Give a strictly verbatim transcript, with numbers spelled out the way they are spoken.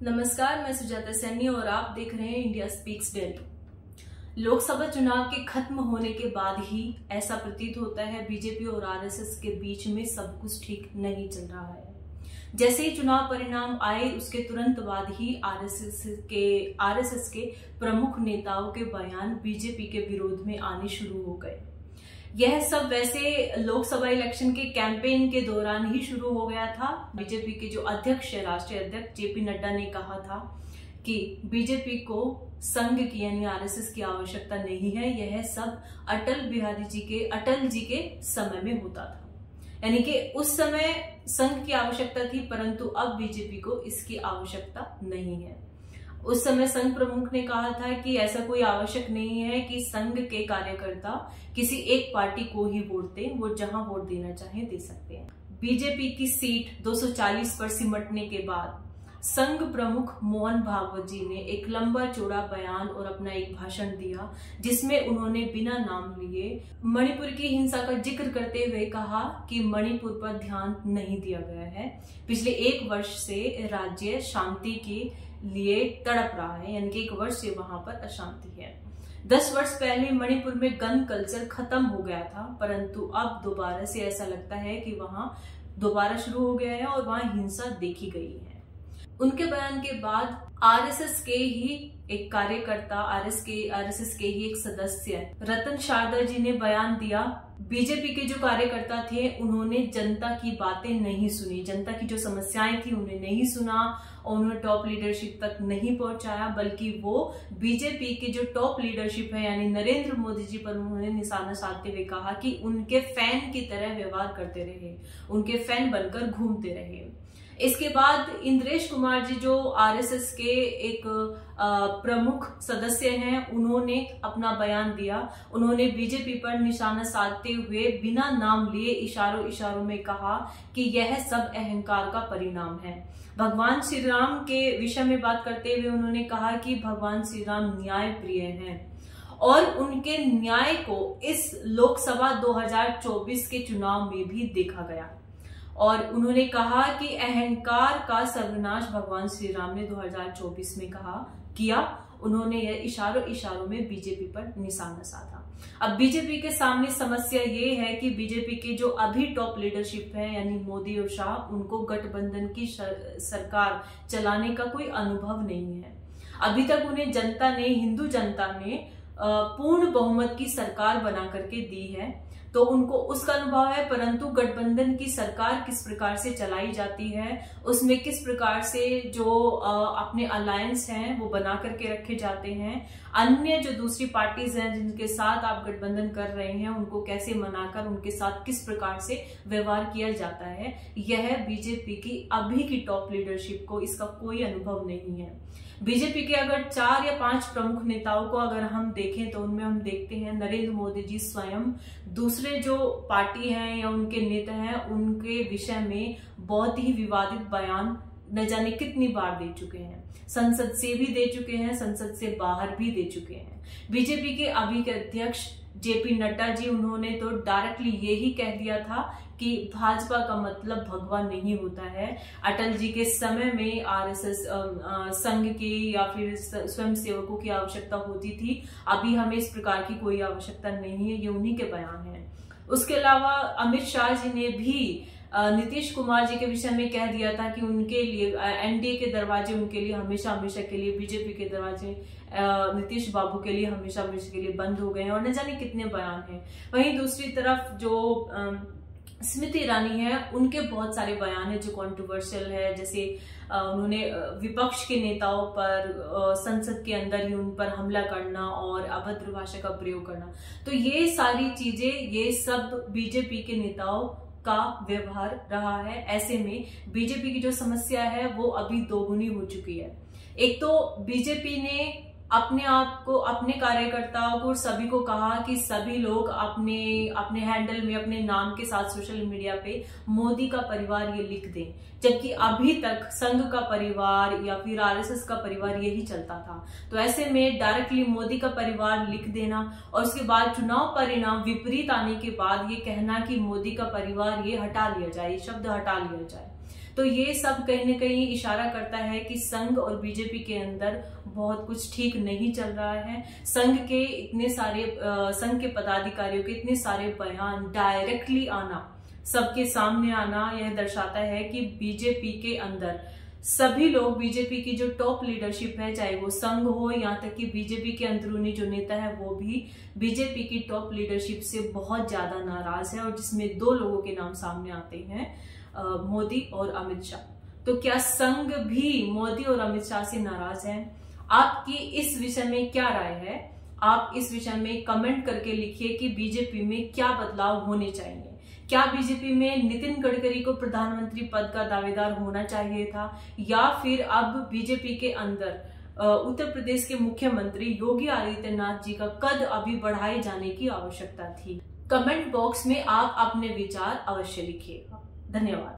नमस्कार, मैं सुजाता सैनी और आप देख रहे हैं इंडिया स्पीक्स डेली। लोकसभा चुनाव के खत्म होने के बाद ही ऐसा प्रतीत होता है बीजेपी और आरएसएस के बीच में सब कुछ ठीक नहीं चल रहा है। जैसे ही चुनाव परिणाम आए उसके तुरंत बाद ही आरएसएस के आरएसएस के प्रमुख नेताओं के बयान बीजेपी के विरोध में आने शुरू हो गए। यह सब वैसे लोकसभा इलेक्शन के कैंपेन के दौरान ही शुरू हो गया था। बीजेपी के जो अध्यक्ष है, राष्ट्रीय अध्यक्ष जेपी नड्डा ने कहा था कि बीजेपी को संघ की यानी आरएसएस की आवश्यकता नहीं है। यह सब अटल बिहारी जी के अटल जी के समय में होता था, यानी कि उस समय संघ की आवश्यकता थी, परंतु अब बीजेपी को इसकी आवश्यकता नहीं है। उस समय संघ प्रमुख ने कहा था कि ऐसा कोई आवश्यक नहीं है कि संघ के कार्यकर्ता किसी एक पार्टी को ही वोट दें, वो जहां वोट देना चाहे दे सकते हैं। बीजेपी की सीट दो सौ चालीस पर सिमटने के बाद संघ प्रमुख मोहन भागवत जी ने एक लंबा चौड़ा बयान और अपना एक भाषण दिया, जिसमें उन्होंने बिना नाम लिए मणिपुर की हिंसा का जिक्र करते हुए कहा कि मणिपुर पर ध्यान नहीं दिया गया है। पिछले एक वर्ष से राज्य शांति के लिए तड़प रहा है, यानी कि एक वर्ष से वहां पर अशांति है। दस वर्ष पहले मणिपुर में गन कल्चर खत्म हो गया था, परंतु अब दोबारा से ऐसा लगता है कि वहां दोबारा शुरू हो गया है और वहां हिंसा देखी गई है। उनके बयान के बाद आरएसएस के ही एक कार्यकर्ता, आरएस के आरएसएस के ही एक सदस्य रतन शारदा जी ने बयान दिया। बीजेपी के जो कार्यकर्ता थे उन्होंने जनता की बातें नहीं सुनी, जनता की जो समस्याएं थी उन्हें नहीं सुना और उन्होंने टॉप लीडरशिप तक नहीं पहुंचाया, बल्कि वो बीजेपी के जो टॉप लीडरशिप है यानी नरेंद्र मोदी जी पर उन्होंने निशाना साधते हुए कहा कि उनके फैन की तरह व्यवहार करते रहे, उनके फैन बनकर घूमते रहे। इसके बाद इंद्रेश कुमार जी जो आरएसएस के एक प्रमुख सदस्य हैं, उन्होंने अपना बयान दिया। उन्होंने बीजेपी पर निशाना साधते हुए बिना नाम लिए इशारों इशारों में कहा कि यह सब अहंकार का परिणाम है। भगवान श्री राम के विषय में बात करते हुए उन्होंने कहा कि भगवान श्री राम न्याय प्रिय हैं और उनके न्याय को इस लोकसभा दो हज़ार चौबीस के चुनाव में भी देखा गया। और उन्होंने कहा कि अहंकार का सर्वनाश भगवान श्री राम ने दो हज़ार चौबीस में कहा किया। उन्होंने यह इशारों इशारों में बीजेपी पर निशाना साधा। अब बीजेपी के सामने समस्या ये है कि बीजेपी के जो अभी टॉप लीडरशिप है यानी मोदी और शाह, उनको गठबंधन की सरकार चलाने का कोई अनुभव नहीं है। अभी तक उन्हें जनता ने, हिंदू जनता ने पूर्ण बहुमत की सरकार बना करके दी है, तो उनको उसका अनुभव है, परंतु गठबंधन की सरकार किस प्रकार से चलाई जाती है, उसमें किस प्रकार से जो अपने अलायंस हैं वो बना करके रखे जाते हैं, अन्य जो दूसरी पार्टीज हैं जिनके साथ आप गठबंधन कर रहे हैं उनको कैसे मनाकर उनके साथ किस प्रकार से व्यवहार किया जाता है, यह बीजेपी की अभी की टॉप लीडरशिप को इसका कोई अनुभव नहीं है। बीजेपी के अगर चार या पांच प्रमुख नेताओं को अगर हम देखें तो उनमें हम देखते हैं नरेंद्र मोदी जी स्वयं दूसरे जो पार्टी हैं या उनके नेता हैं उनके विषय में बहुत ही विवादित बयान न जाने कितनी बार दे चुके हैं। संसद से भी दे चुके हैं, संसद से बाहर भी दे चुके हैं। बीजेपी के अभी के अध्यक्ष जेपी नड्डा जी, उन्होंने तो डायरेक्टली यही कह दिया था कि भाजपा का मतलब भगवान नहीं होता है। अटल जी के समय में आरएसएस संघ की या फिर स्वयं सेवकों की आवश्यकता होती थी, अभी हमें इस प्रकार की कोई आवश्यकता नहीं है। ये उन्हीं के बयान हैं। उसके अलावा अमित शाह जी ने भी नीतीश कुमार जी के विषय में कह दिया था कि उनके लिए एनडीए के दरवाजे उनके लिए हमेशा हमेशा के लिए, बीजेपी के दरवाजे नीतीश बाबू के लिए हमेशा हमेशा के लिए बंद हो गए हैं और न जाने कितने बयान हैं। वहीं दूसरी तरफ जो स्मृति ईरानी है, उनके बहुत सारे बयान हैं जो कंट्रोवर्शियल है, जैसे उन्होंने विपक्ष के नेताओं पर संसद के अंदर ही उन पर हमला करना और अभद्र भाषा का प्रयोग करना। तो ये सारी चीजें, ये सब बीजेपी के नेताओं का व्यवहार रहा है। ऐसे में बीजेपी की जो समस्या है वो अभी दोगुनी हो चुकी है। एक तो बीजेपी ने अपने आप को, अपने कार्यकर्ताओं को, सभी को कहा कि सभी लोग अपने अपने हैंडल में, अपने नाम के साथ सोशल मीडिया पे मोदी का परिवार ये लिख दें, जबकि अभी तक संघ का परिवार या फिर आरएसएस का परिवार यही चलता था। तो ऐसे में डायरेक्टली मोदी का परिवार लिख देना और उसके बाद चुनाव परिणाम विपरीत आने के बाद ये कहना कि मोदी का परिवार ये हटा लिया जाए, ये शब्द हटा लिया जाए, तो ये सब कहीं ना कहीं इशारा करता है कि संघ और बीजेपी के अंदर बहुत कुछ ठीक नहीं चल रहा है। संघ के इतने सारे संघ के पदाधिकारियों के इतने सारे बयान डायरेक्टली आना, सबके सामने आना, यह दर्शाता है कि बीजेपी के अंदर सभी लोग, बीजेपी की जो टॉप लीडरशिप है, चाहे वो संघ हो, यहाँ तक कि बीजेपी के अंदरूनी जो नेता है वो भी बीजेपी की टॉप लीडरशिप से बहुत ज्यादा नाराज है, और जिसमें दो लोगों के नाम सामने आते हैं, मोदी और अमित शाह। तो क्या संघ भी मोदी और अमित शाह से नाराज है? आपकी इस विषय में क्या राय है? आप इस विषय में कमेंट करके लिखिए कि बीजेपी में क्या बदलाव होने चाहिए। क्या बीजेपी में नितिन गडकरी को प्रधानमंत्री पद का दावेदार होना चाहिए था, या फिर अब बीजेपी के अंदर उत्तर प्रदेश के मुख्यमंत्री योगी आदित्यनाथ जी का कद अभी बढ़ाए जाने की आवश्यकता थी? कमेंट बॉक्स में आप अपने विचार अवश्य लिखिएगा। धन्यवाद।